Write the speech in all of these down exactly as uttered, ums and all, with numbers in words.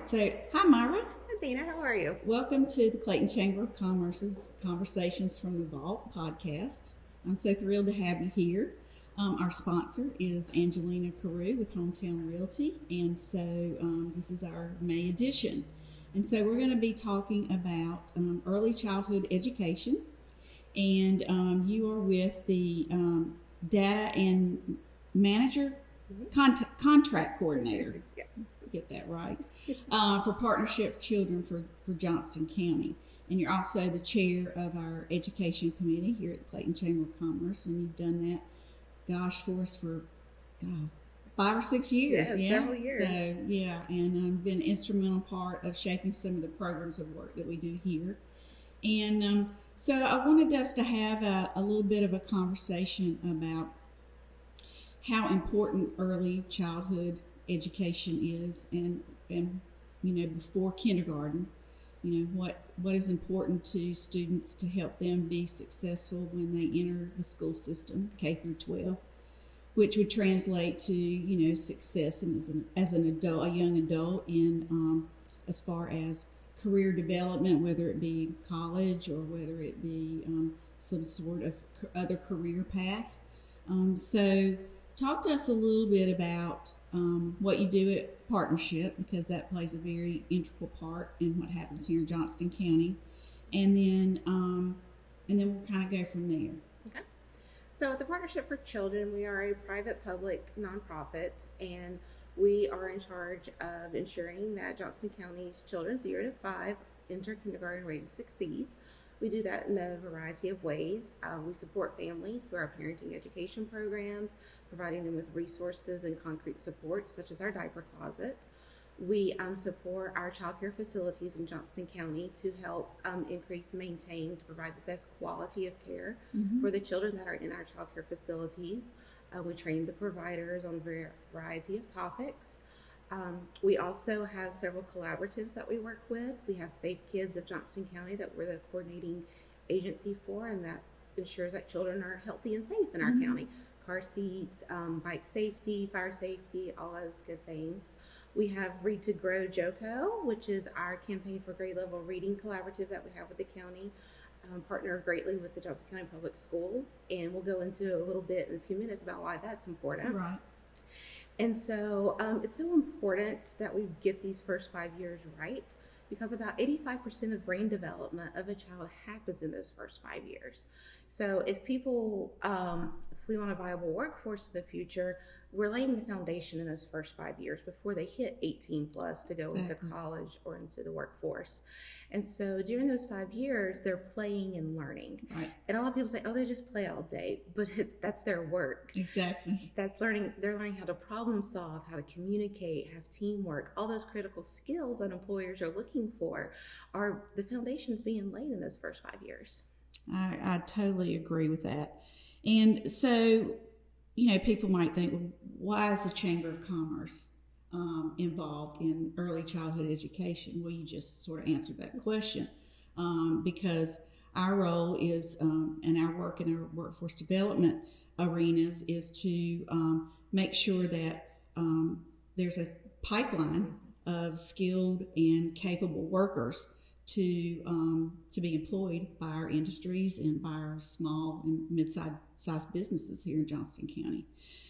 So, hi Myra. Hi Dana, how are you? Welcome to the Clayton Chamber of Commerce's Conversations from the Vault podcast. I'm so thrilled to have you here. Um, our sponsor is Angelina Corroo with HomeTowne Realty, and so um, this is our May edition. And so we're going to be talking about um, early childhood education, and um, you are with the um, data and manager cont- contract coordinator. Yeah. Get that right, uh, for Partnership for Children for, for Johnston County. And you're also the chair of our education committee here at the Clayton Chamber of Commerce, and you've done that, gosh, for us for God, five or six years. Yeah, yeah, several years. So, yeah, and I've um, been an instrumental part of shaping some of the programs of work that we do here. And um, so I wanted us to have a, a little bit of a conversation about how important early childhood education is, and and you know, before kindergarten, you know, what what is important to students to help them be successful when they enter the school system, K through twelve, which would translate to, you know, success and as an as an adult, a young adult, in um, as far as career development, whether it be college or whether it be um, some sort of other career path. Um, so, talk to us a little bit about Um, what you do at Partnership, because that plays a very integral part in what happens here in Johnston County, and then um, and then we'll kind of go from there. Okay. So at the Partnership for Children, we are a private public nonprofit, and we are in charge of ensuring that Johnston County children zero to five enter kindergarten ready to succeed. We do that in a variety of ways. Uh, we support families through our parenting education programs, providing them with resources and concrete support, such as our diaper closet. We um, support our child care facilities in Johnston County to help um, increase, maintain, to provide the best quality of care mm-hmm. for the children that are in our child care facilities. Uh, we train the providers on a variety of topics. Um, we also have several collaboratives that we work with. We have Safe Kids of Johnston County that we're the coordinating agency for, and that ensures that children are healthy and safe in our mm-hmm. county. Car seats, um, bike safety, fire safety, all those good things. We have Read to Grow JOCO, which is our campaign for grade level reading collaborative that we have with the county. Um, partner greatly with the Johnston County Public Schools, and we'll go into a little bit in a few minutes about why that's important. Right. And so um, it's so important that we get these first five years right, because about eighty-five percent of brain development of a child happens in those first five years. So if people, um, if we want a viable workforce in the future, we're laying the foundation in those first five years before they hit eighteen plus to go exactly. into college or into the workforce. And so during those five years, they're playing and learning. Right. And a lot of people say, oh, they just play all day, but it's, that's their work. Exactly. That's learning. They're learning how to problem solve, how to communicate, have teamwork, all those critical skills that employers are looking for are the foundations being laid in those first five years. I, I totally agree with that. And so, you know, people might think, well, why is the Chamber of Commerce um, involved in early childhood education? Well, you just sort of answered that question, um, because our role is, um, and our work in our workforce development arenas is to um, make sure that um, there's a pipeline of skilled and capable workers to um, to be employed by our industries and by our small and mid-sized businesses here in Johnston County.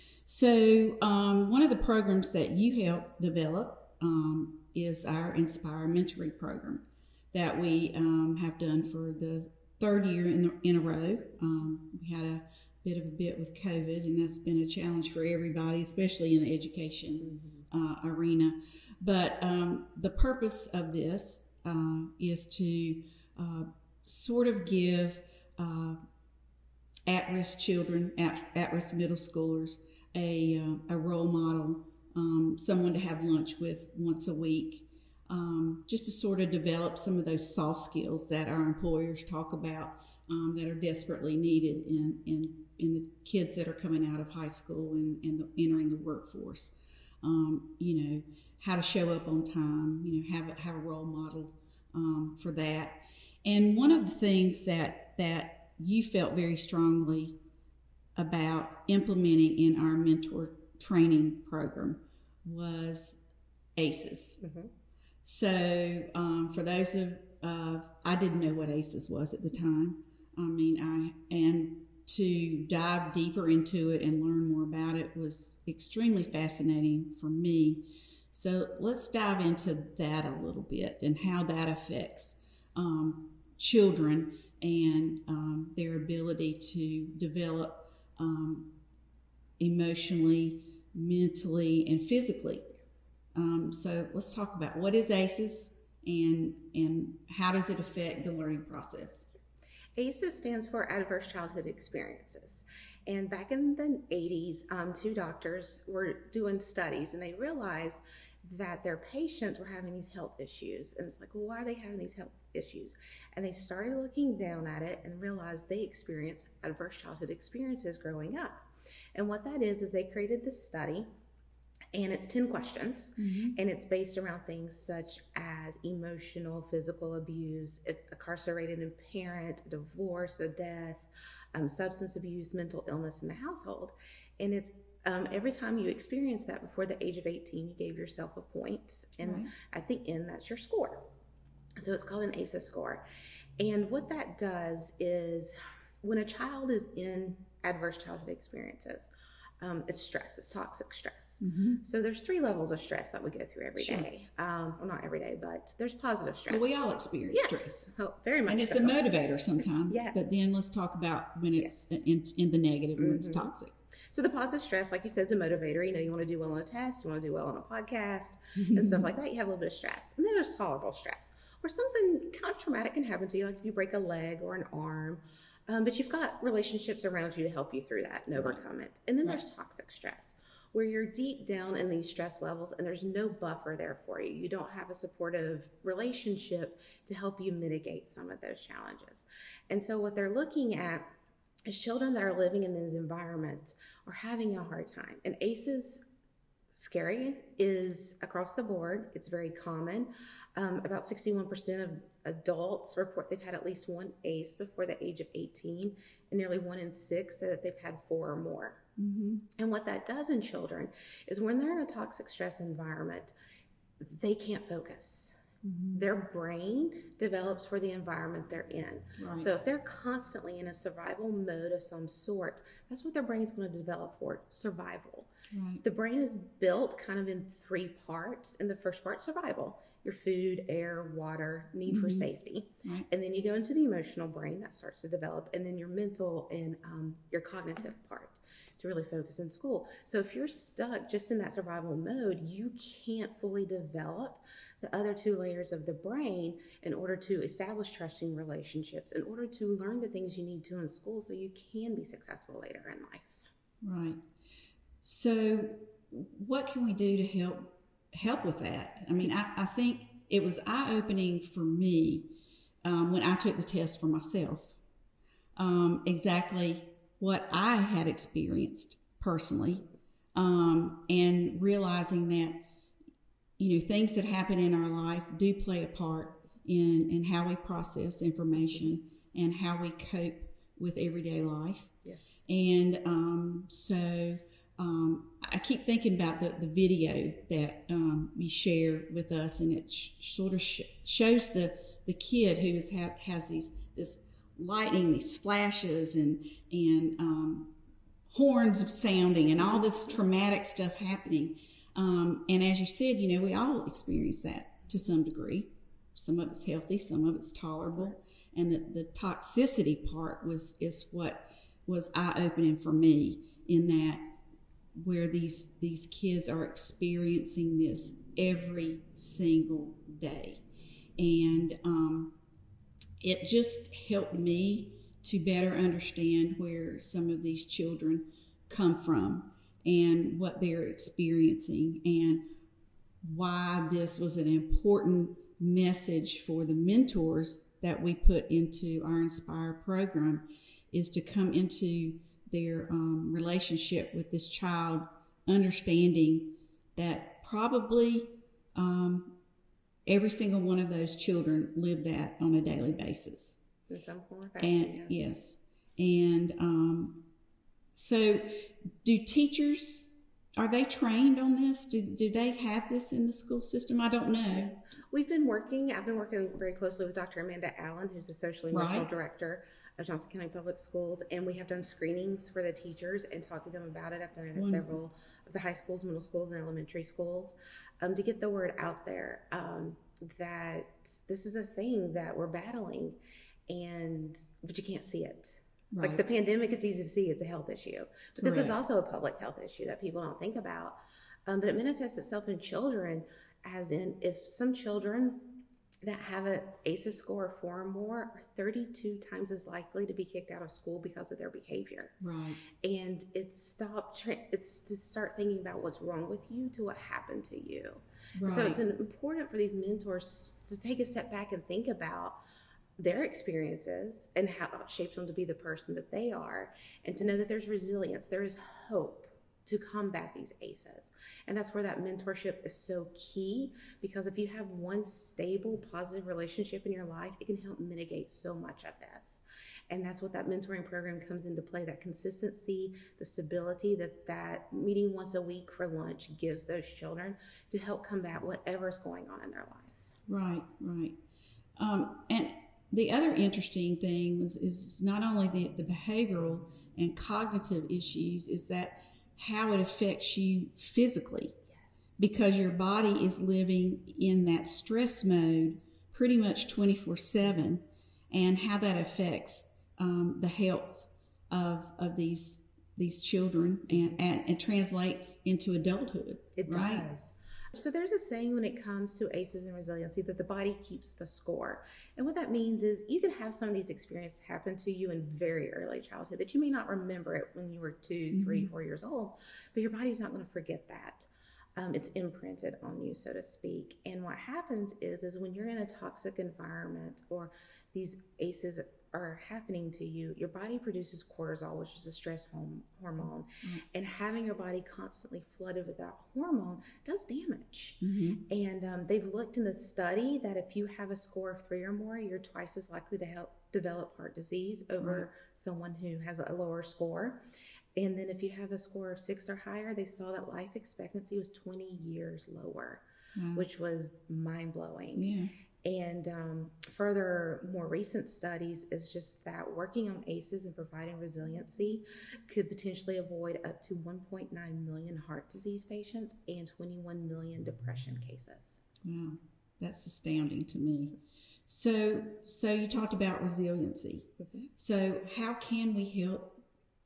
So um, one of the programs that you helped develop um, is our Inspire Mentoring program that we um, have done for the third year in, the, in a row. Um, we had a bit of a bit with COVID, and that's been a challenge for everybody, especially in the education uh, arena. But um, the purpose of this Uh, is to uh, sort of give uh, at-risk children, at, at-risk middle schoolers, a, uh, a role model, um, someone to have lunch with once a week, um, just to sort of develop some of those soft skills that our employers talk about um, that are desperately needed in, in, in the kids that are coming out of high school and, and the, entering the workforce. Um, you know, how to show up on time, you know, have a, have a role model um, for that. And one of the things that, that you felt very strongly about implementing in our mentor training program was ACEs. Mm-hmm. So um, for those of, uh, I didn't know what ACEs was at the time. I mean, I, and to dive deeper into it and learn more about it was extremely fascinating for me. So let's dive into that a little bit and how that affects um, children and um, their ability to develop um, emotionally, mentally, and physically. Um, so let's talk about what is ACEs and and how does it affect the learning process. ACEs stands for Adverse Childhood Experiences. And back in the eighties, um, two doctors were doing studies, and they realized that their patients were having these health issues. And it's like, well, why are they having these health issues? And they started looking down at it and realized they experienced adverse childhood experiences growing up. And what that is, is they created this study, and it's ten questions, mm-hmm. and it's based around things such as emotional, physical abuse, incarcerated parent, a divorce, a death, um, substance abuse, mental illness in the household. And it's um, every time you experience that before the age of eighteen, you gave yourself a point, and right. at the end, that's your score. So it's called an A C E score. And what that does is when a child is in adverse childhood experiences, Um, it's stress. It's toxic stress. Mm-hmm. So there's three levels of stress that we go through every sure. day. Um, well, not every day, but there's positive stress. Well, we all experience yes. stress. Oh, very much. And it's so. a motivator sometimes. Yes. But then let's talk about when it's yes. in, in the negative, when mm-hmm. it's toxic. So the positive stress, like you said, is a motivator. You know, you want to do well on a test, you want to do well on a podcast, and stuff like that. You have a little bit of stress. And then there's tolerable stress, where something kind of traumatic can happen to you, like if you break a leg or an arm. Um, but you've got relationships around you to help you through that and overcome it. And then right. there's toxic stress, where you're deep down in these stress levels and there's no buffer there for you. You don't have a supportive relationship to help you mitigate some of those challenges. And so what they're looking at is children that are living in these environments are having a hard time. And A C Es, scary, is across the board. It's very common. Um, about sixty-one percent of adults report they've had at least one A C E before the age of eighteen, and nearly one in six say that they've had four or more. Mm-hmm. And what that does in children is when they're in a toxic stress environment, they can't focus. Mm-hmm. Their brain develops for the environment they're in. Right. So if they're constantly in a survival mode of some sort, that's what their brain's going to develop for, survival. Right. The brain is built kind of in three parts. And the first part, survival. Your food, air, water, need mm-hmm. for safety. Right. And then you go into the emotional brain that starts to develop, and then your mental and um, your cognitive part to really focus in school. So if you're stuck just in that survival mode, you can't fully develop the other two layers of the brain in order to establish trusting relationships, in order to learn the things you need to in school so you can be successful later in life. Right. So what can we do to help help with that? I mean, I, I think it was eye-opening for me um, when I took the test for myself, um, exactly what I had experienced personally, um, and realizing that, you know, things that happen in our life do play a part in, in how we process information and how we cope with everyday life. Yes. And um, so um, I keep thinking about the, the video that um, you share with us, and it sh- sort of sh- shows the, the kid who is ha- has these this lightning, these flashes, and and um, horns sounding, and all this traumatic stuff happening. Um, and as you said, you know, we all experience that to some degree. Some of it's healthy, some of it's tolerable, and the, the toxicity part was is what was eye-opening for me, in that where these these kids are experiencing this every single day, and um, it just helped me to better understand where some of these children come from and what they're experiencing, and why this was an important message for the mentors that we put into our Inspire program, is to come into their um, relationship with this child, understanding that probably um, every single one of those children live that on a daily basis. In some form or fashion, and, yeah. Yes. And um, so do teachers, are they trained on this? Do, do they have this in the school system? I don't know. We've been working, I've been working very closely with Doctor Amanda Allen, who's the social emotional Right. director of Johnston County Public Schools, and we have done screenings for the teachers and talked to them about it. I've done it at Wonderful. several of the high schools, middle schools, and elementary schools um, to get the word out there um, that this is a thing that we're battling, and but you can't see it. Right. Like the pandemic, it's easy to see it's a health issue, but this is Correct. also a public health issue that people don't think about. Um, but it manifests itself in children, as in if some children that have an A C Es score of four or more are thirty-two times as likely to be kicked out of school because of their behavior. Right. And it's stop. It's to start thinking about what's wrong with you to what happened to you. Right. So it's important for these mentors to take a step back and think about their experiences and how it shapes them to be the person that they are, and to know that there's resilience, there is hope to combat these A C Es. And that's where that mentorship is so key, because if you have one stable, positive relationship in your life, it can help mitigate so much of this. And that's what that mentoring program comes into play, that consistency, the stability that that meeting once a week for lunch gives those children to help combat whatever's going on in their life. Right, right. Um, and the other interesting thing was, is not only the, the behavioral and cognitive issues, is that how it affects you physically, because your body is living in that stress mode pretty much twenty-four seven, and how that affects um, the health of of these these children, and, and, and translates into adulthood. It right? does. So there's a saying when it comes to A C Es and resiliency that the body keeps the score. And what that means is you can have some of these experiences happen to you in very early childhood that you may not remember it when you were two, mm-hmm. three, four years old, but your body's not going to forget that. Um, it's imprinted on you, so to speak. And what happens is, is when you're in a toxic environment or these A C Es are happening to you, your body produces cortisol, which is a stress hom- hormone. Mm-hmm. And having your body constantly flooded with that hormone does damage. Mm-hmm. And um, they've looked in the study that if you have a score of three or more, you're twice as likely to help develop heart disease over right. someone who has a lower score. And then if you have a score of six or higher, they saw that life expectancy was twenty years lower, wow. which was mind-blowing. Yeah. And um, further, more recent studies is just that working on A C Es and providing resiliency could potentially avoid up to one point nine million heart disease patients and twenty-one million depression cases. Wow, that's astounding to me. So, so you talked about resiliency. Mm-hmm. So how can we help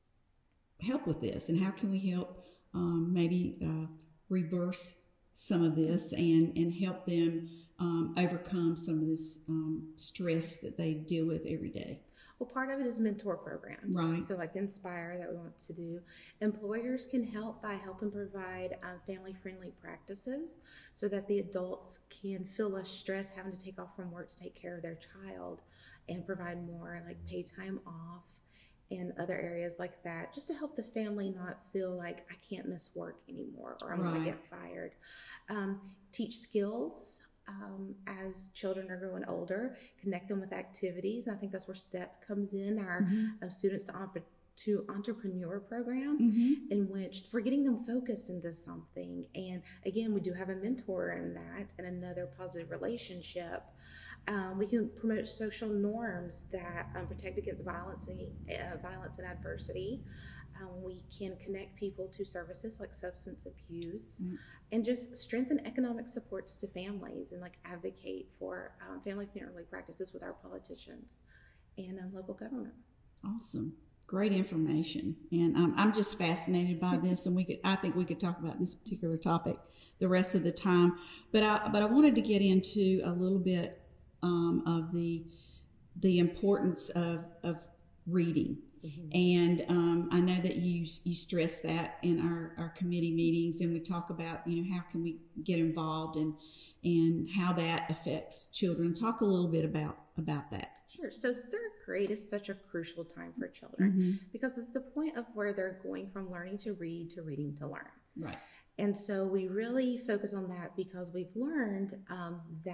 help with this, and how can we help um, maybe uh, reverse some of this and, and help them Um, overcome some of this um, stress that they deal with every day? Well, part of it is mentor programs. Right. So like Inspire that we want to do. Employers can help by helping provide um, family-friendly practices so that the adults can feel less stress having to take off from work to take care of their child, and provide more like pay time off and other areas like that, just to help the family not feel like I can't miss work anymore or I'm right. going to get fired. Um, teach skills. Um, as children are growing older, connect them with activities. And I think that's where STEP comes in, our mm-hmm. um, Students to, Op- to Entrepreneur program, mm-hmm. in which we're getting them focused into something. And again, we do have a mentor in that and another positive relationship. Um, we can promote social norms that um, protect against violence and, uh, violence and adversity. Um, we can connect people to services like substance abuse, mm-hmm. and just strengthen economic supports to families, and like advocate for um, family-friendly practices with our politicians and um, local government. Awesome. Great information. And um, I'm just fascinated by this, and we could, I think we could talk about this particular topic the rest of the time. But I, but I wanted to get into a little bit um, of the, the importance of, of reading. Mm-hmm. And um, I know that you you stress that in our, our committee meetings, and we talk about, you know, how can we get involved and and how that affects children. Talk a little bit about, about that. Sure. So third grade is such a crucial time for children, mm-hmm. because it's the point of where they're going from learning to read to reading to learn. Right. And so we really focus on that because we've learned um, that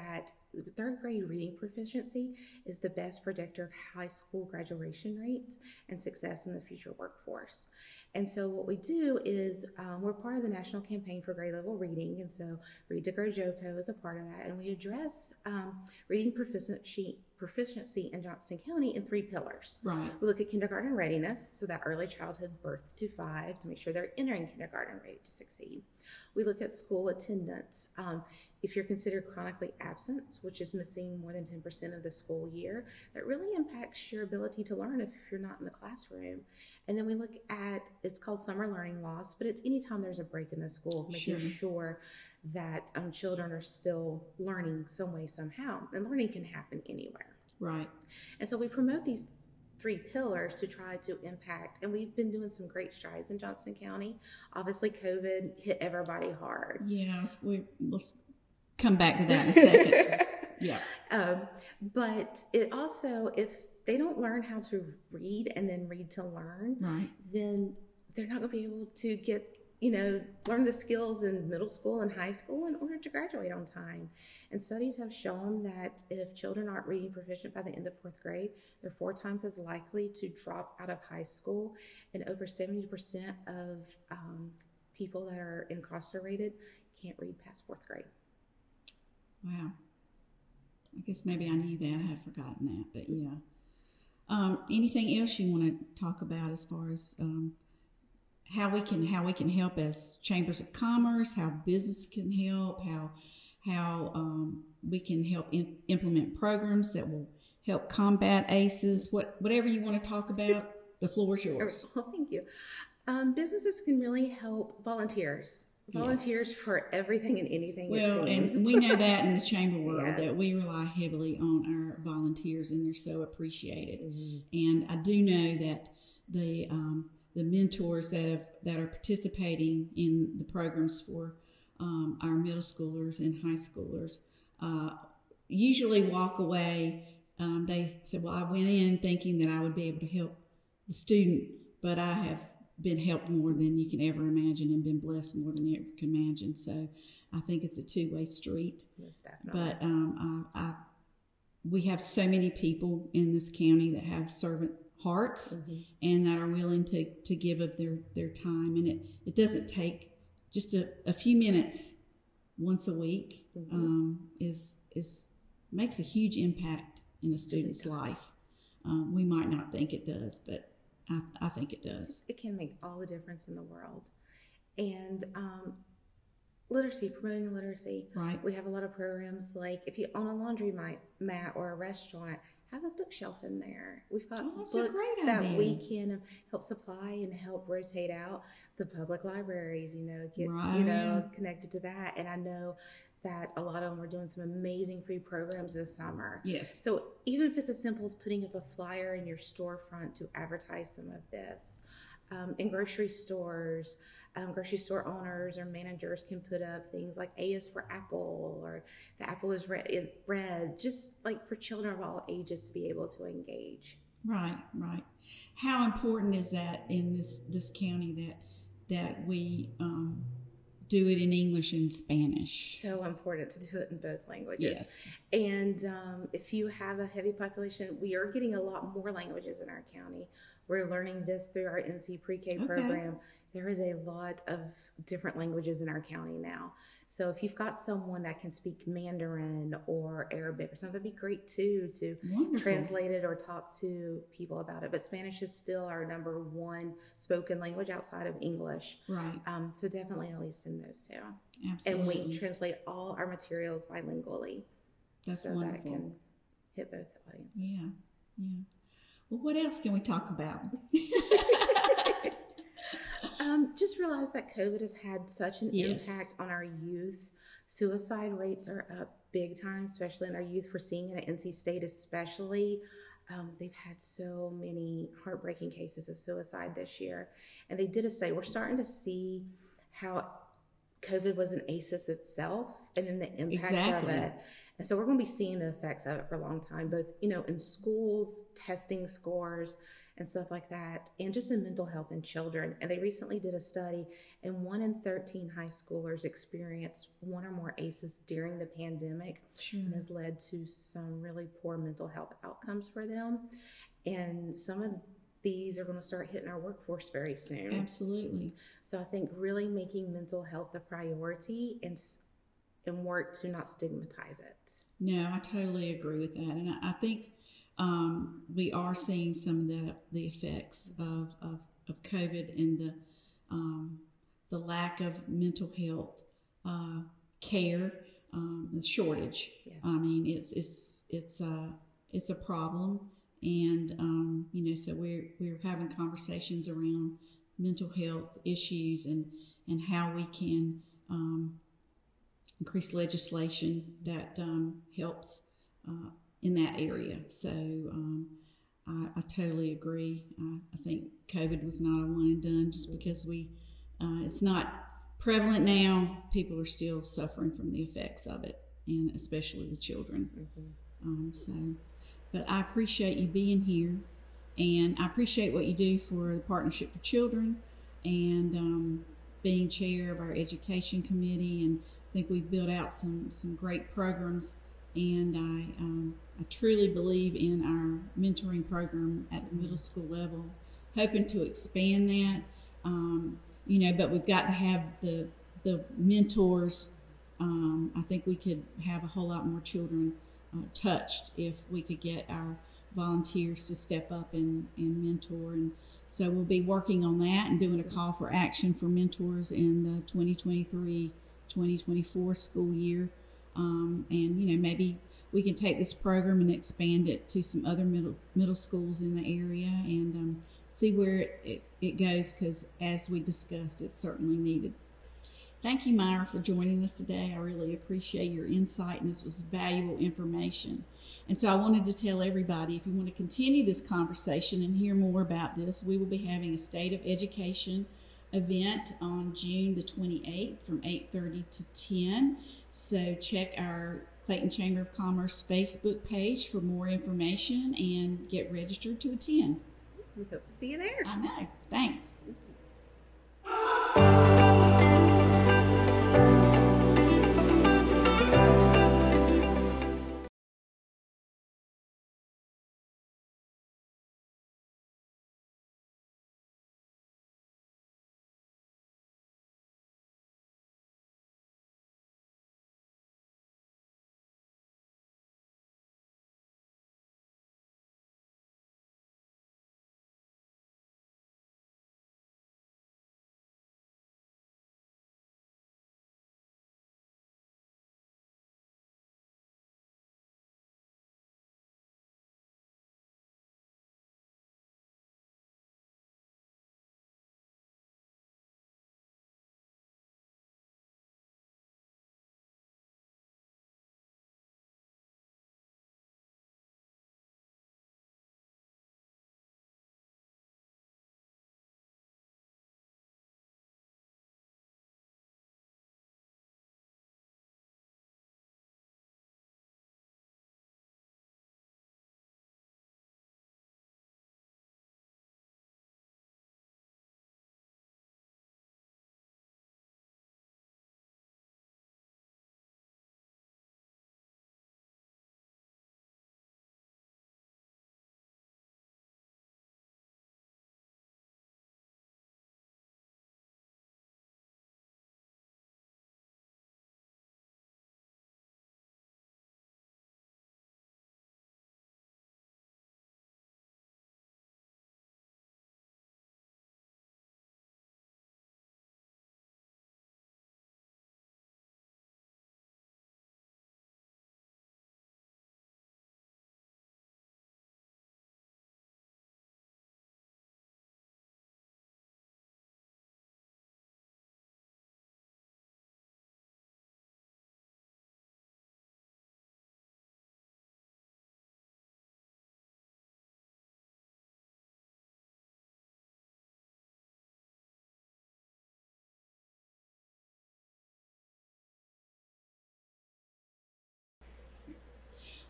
third grade reading proficiency is the best predictor of high school graduation rates and success in the future workforce. And so what we do is um, we're part of the national campaign for grade level reading. And so Read to Grow JoCo is a part of that. And we address um, reading proficiency, proficiency in Johnston County in three pillars. Right. We look at kindergarten readiness, so that early childhood birth to five, to make sure they're entering kindergarten ready to succeed. We look at school attendance. Um, if you're considered chronically absent, which is missing more than ten percent of the school year, that really impacts your ability to learn if you're not in the classroom. And then we look at, it's called summer learning loss, but it's anytime there's a break in the school, making sure, sure that um, children are still learning some way, somehow. And learning can happen anywhere. Right. And so we promote these three pillars to try to impact, and we've been doing some great strides in Johnston County. Obviously, COVID hit everybody hard. Yeah, we, we'll come back to that in a second. Yeah. Um, but it also, if they don't learn how to read and then read to learn, right, then they're not going to be able to get, you know, learn the skills in middle school and high school in order to graduate on time. And studies have shown that if children aren't reading proficient by the end of fourth grade, they're four times as likely to drop out of high school. And over seventy percent of um, people that are incarcerated can't read past fourth grade. Wow. I guess maybe I knew that. I had forgotten that, but yeah. Um, anything else you want to talk about as far as um, how we can how we can help as chambers of commerce, how business can help, how how um, we can help in, implement programs that will help combat A C Es, what whatever you want to talk about, the floor is yours. Well, thank you. Um, businesses can really help volunteers. Volunteers yes. for everything and anything. Well, it seems. And we know that in the chamber world yes. that we rely heavily on our volunteers, and they're so appreciated. Mm-hmm. And I do know that the um, the mentors that have that are participating in the programs for um, our middle schoolers and high schoolers uh, usually walk away. Um, they said, "Well, I went in thinking that I would be able to help the student, but I have been helped more than you can ever imagine and been blessed more than you ever can imagine." So I think it's a two-way street. Yes, definitely. But um, I, I, we have so many people in this county that have servant hearts mm-hmm. and that are willing to, to give of their, their time. And it, it doesn't take just a, a few minutes once a week mm-hmm. um, is is makes a huge impact in a student's life. Um, we might not think it does, but I, I think it does. It can make all the difference in the world. And um, literacy, promoting literacy. Right. We have a lot of programs like if you own a laundry mat or a restaurant, have a bookshelf in there. We've got oh, that's books a great that idea. we can help supply and help rotate out. The public libraries, you know, get right. you know connected to that. And I know that a lot of them are doing some amazing free programs this summer. Yes. So even if it's as simple as putting up a flyer in your storefront to advertise some of this, um, in grocery stores, um, grocery store owners or managers can put up things like A is for apple, or the apple is red, is red, just like for children of all ages to be able to engage. Right, right. How important is that in this this county that that we um, do it in English and Spanish? So important to do it in both languages. Yes. And um, if you have a heavy population, we are getting a lot more languages in our county. We're learning this through our N C pre-K okay. program. There is a lot of different languages in our county now. So if you've got someone that can speak Mandarin or Arabic or something, that'd be great too, to Wonderful. translate it or talk to people about it. But Spanish is still our number one spoken language outside of English. Right. Um, so definitely at least in those two. Absolutely. And we translate all our materials bilingually. That's so wonderful. that it can hit both audiences. Yeah, yeah. Well, what else can we talk about? Um, just realize that COVID has had such an yes. impact on our youth. Suicide rates are up big time, especially in our youth. We're seeing it at N C State especially. Um, they've had so many heartbreaking cases of suicide this year. And they did a study. We're starting to see how COVID was an A C Es itself and then the impact exactly. of it. And so we're going to be seeing the effects of it for a long time, both, you know, in schools, testing scores, and stuff like that, and just in mental health in children. And they recently did a study, and one in thirteen high schoolers experienced one or more A C Es during the pandemic, Sure. and has led to some really poor mental health outcomes for them. And some of these are going to start hitting our workforce very soon. Absolutely. So I think really making mental health a priority and and work to not stigmatize it. No, I totally agree with that, and I, I think um, we are seeing some of that the effects of, of, of COVID and the um, the lack of mental health uh, care, um, the shortage. Yes. I mean, it's it's it's a it's a problem, and um, you know, so we're we're having conversations around mental health issues and and how we can um, increase legislation that um, helps uh, in that area. So um, I, I totally agree. I, I think COVID was not a one and done just because we uh, it's not prevalent now. People are still suffering from the effects of it, and especially the children. Mm-hmm. Um, so, but I appreciate you being here, and I appreciate what you do for the Partnership for Children, and um, being chair of our education committee. And I think we've built out some some great programs, and I um, I truly believe in our mentoring program at the middle school level, hoping to expand that. Um, you know, but we've got to have the the mentors. Um, I think we could have a whole lot more children uh, touched if we could get our volunteers to step up and, and mentor. And so we'll be working on that and doing a call for action for mentors in the twenty twenty-three twenty twenty-four school year. Um, and, you know, maybe we can take this program and expand it to some other middle middle schools in the area, and um, see where it, it, it goes, because as we discussed, it's certainly needed. Thank you, Myra, for joining us today. I really appreciate your insight, and this was valuable information. And so I wanted to tell everybody, if you want to continue this conversation and hear more about this, we will be having a State of Education event on June the twenty-eighth from eight thirty to ten. So check our Clayton Chamber of Commerce Facebook page for more information and get registered to attend. We hope to see you there. I know. Thanks.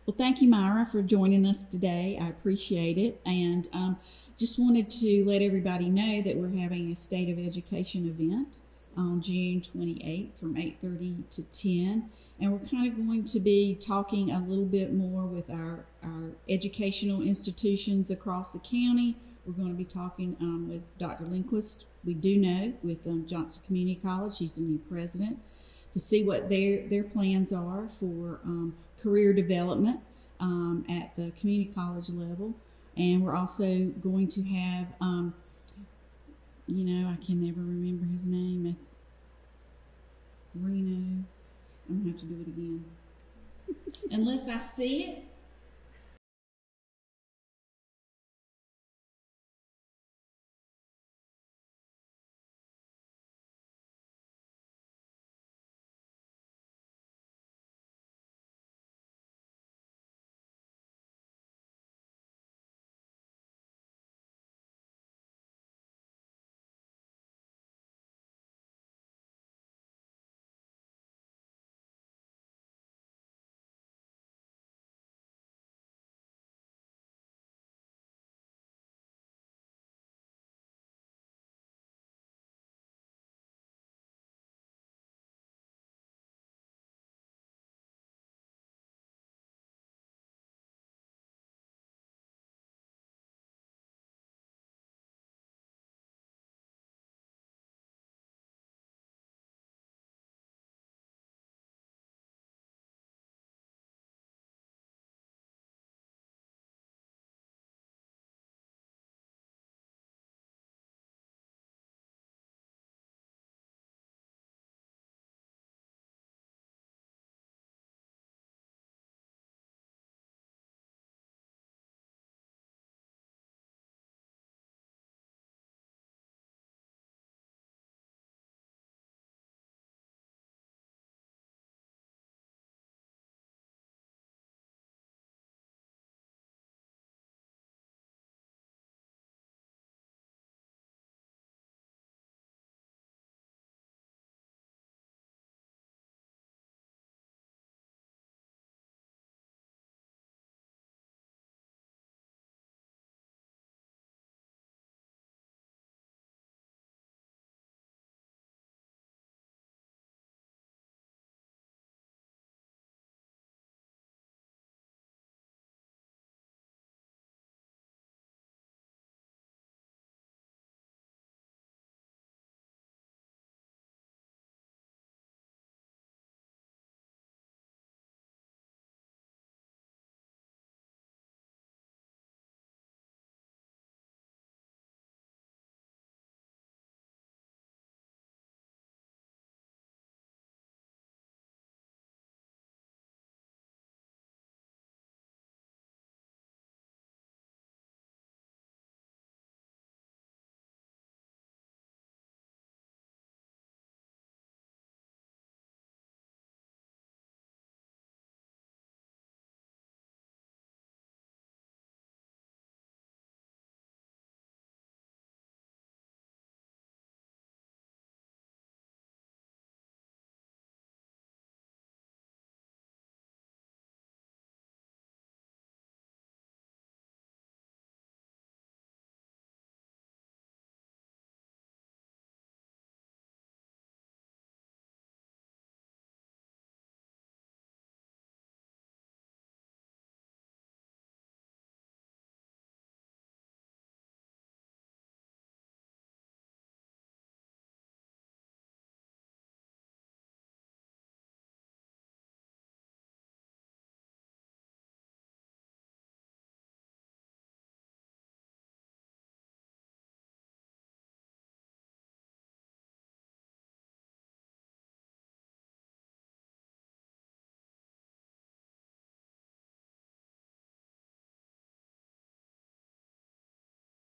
Well, thank you, Myra, for joining us today. I appreciate it. And um, just wanted to let everybody know that we're having a State of Education event on June twenty-eighth from eight thirty to ten. And we're kind of going to be talking a little bit more with our, our educational institutions across the county. We're going to be talking um, with Doctor Lindquist, we do know, with um, Johnston Community College. He's the new president, to see what their, their plans are for um, career development um, at the community college level. And we're also going to have, um, you know, I can never remember his name, Reno. I'm going to have to do it again. Unless I see it,